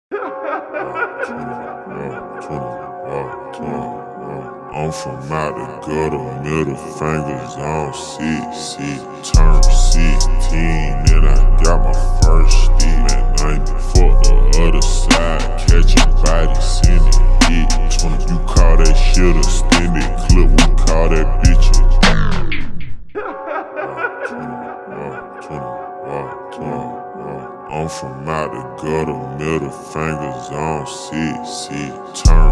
I'm from out the gutter, middle fingers on 6. Turn 16 and I got my first stick. Man, 90 fuck the other side, catching bodies, sending hit. 20, you call that shit a extended clip, we call that bitch a I'm from out the gutter, middle fingers on 6. Turn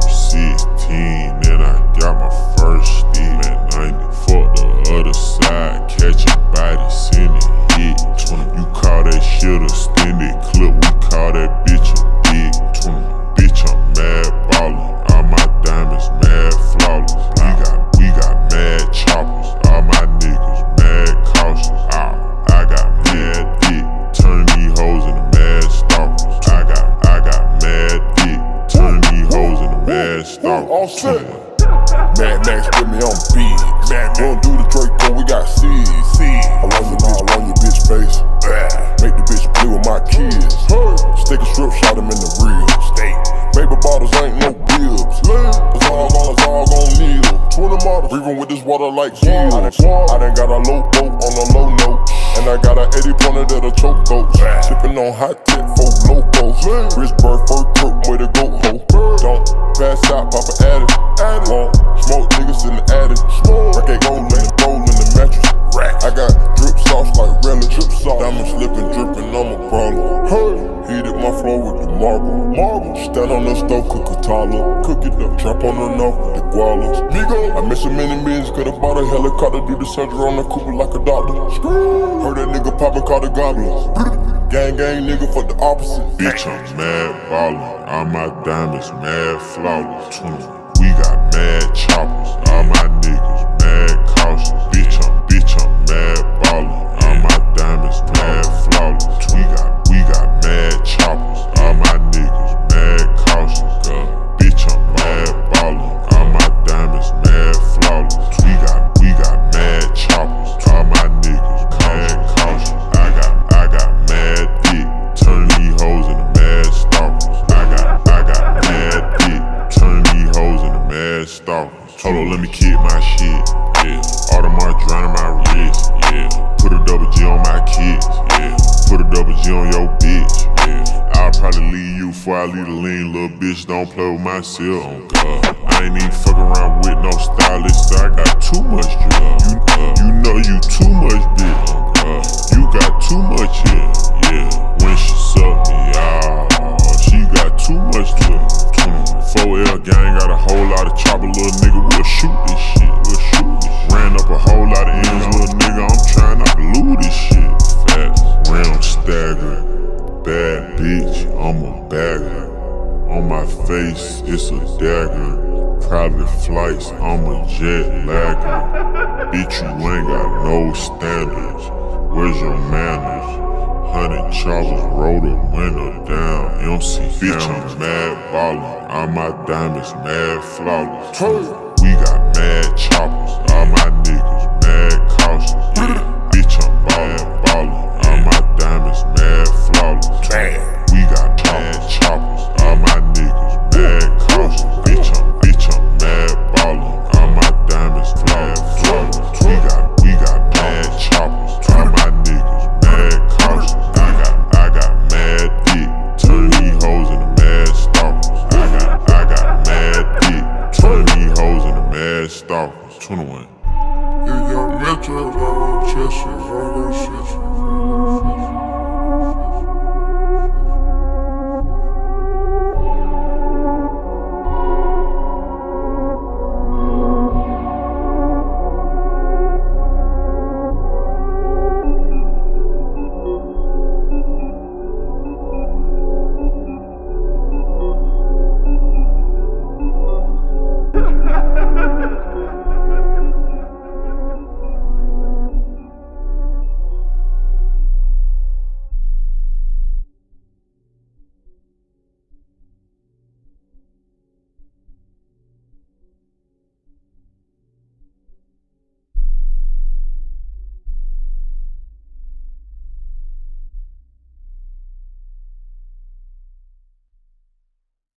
16 and I got my first stick. Man, 90 fuck the other side, catching bodies, sending hit. 20, you call that shit a extended clip, we call that bitch a dick. 20, bitch, I'm mad ballin', all my diamonds mad flawless. We got mad choppers, all my niggas mad cautious. I got mad dick, turn these hoes into mad stalkers. I got mad dick, turn these hoes into mad stalkers. All set. Mad Max with me on beat. Mad don't do the Draco, we got seeds. I want them all on your bitch face. Make the bitch play with my kids. Stick a strip, shot him in the real. Baby bottles ain't no bibs. Cause all dollars all gon' need them. 20 models, breathing with this water like gills. I done got a low boat on a low note. And I got a 80 pointer that'll choke boat. Sippin' on hot tip for locos. Wrist bird, fur crook, way to go, ho. Don't pass out, pop an addict. Won't smoke niggas in the attic. Rack ain't gold in the bowl in the mattress. I got drip sauce like relish. Diamond slippin', drippin', I'm a problem. Heated my floor with the marble. Stand on the stove, cook a toddler. Cook it up, trap on the knob with the gualas. I made so many millions, could've bought a helicopter. Do the surgery on the Cooper like a doctor. Heard that nigga poppin', called the goblins. Gang nigga, fuck the opposite. Bitch, I'm mad ballin', all my diamonds mad flawless. 20, we got mad choppers, all my niggas mad cautious. Bitch, I'm mad ballin', all my diamonds mad flawless. We got mad choppers, all my niggas mad cautious. Bitch, I'm mad ballin', all my diamonds mad flawless. We got mad choppers, all my niggas mad cautious. I got mad dick, turn these hoes into mad stalkers. I got mad dick, turn these hoes into mad stalkers. Hold on, let me kick my shit, yeah. Audemars drowning my wrist, yeah. Put a double G on my kids, yeah. Put a double G on your bitch, yeah. I'll probably leave you before I leave the lean, little bitch. Don't play with myself, oh God. I ain't even fuck around with no stylist, I got too much drip. You know you too much, bitch, oh God. You got too much here, yeah. When she suck me out, she got too much drip. 4L gang got a whole lot of chopper, little nigga, we'll shoot this shit, Ran up a whole lot of ends, little nigga, I'm trying not to lose this shit. Fast, round stagger, bad bitch, I'm a bagger. On my face, it's a dagger. Private flights, I'm a jet lagger. Bitch, you ain't got no standards. Where's your manners? 100 choppers, roll the window down. MC bitch, I'm mad ballin', all my diamonds mad flawless. We got mad choppers, all my niggas mad cautious. Bitch, I'm mad ballin', all my diamonds mad flawless. We got mad choppers, all my niggas mad cautious. Bitch, I'm mad ballin', all my diamonds mad flawless. We got mad choppers, all my niggas mad cautious. I got mad dick, turn these hoes into mad stalkers. I got mad dick, turn these hoes into mad stalkers. 21. Yeah, metro, chest,